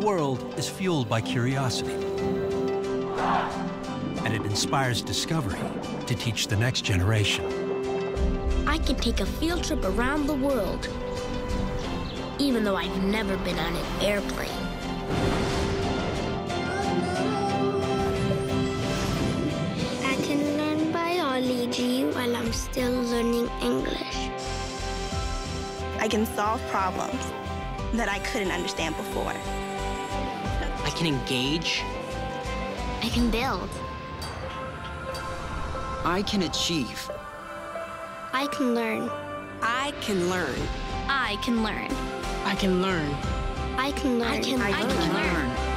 world is fueled by curiosity. And it inspires discovery to teach the next generation. I could take a field trip around the world, even though I've never been on an airplane. I can learn biology while I'm still learning English. I can solve problems that I couldn't understand before. I can engage. I can build. I can achieve. I can learn. I can learn. I can learn. I can learn. I can learn. I can learn.